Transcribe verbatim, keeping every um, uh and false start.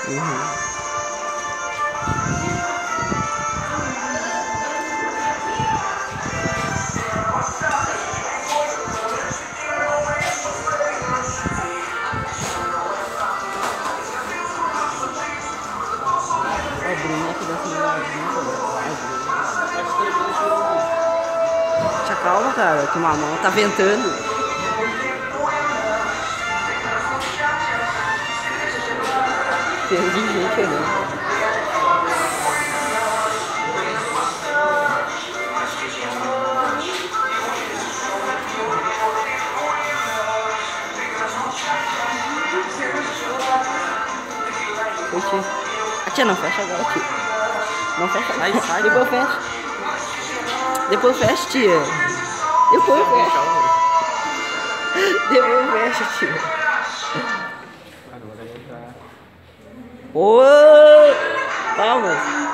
Uhum. Ó, o Bruno aqui dessa mulherzinha, te acalma, cara, que mamão tá ventando. Tem de gente olhando. Oi, tia. A tia não fecha agora, tia. Não fecha. Sai, sai. Depois fecha. Depois fecha, tia. Depois fecha. Depois fecha, tia. Agora eu já... Ô! Calma.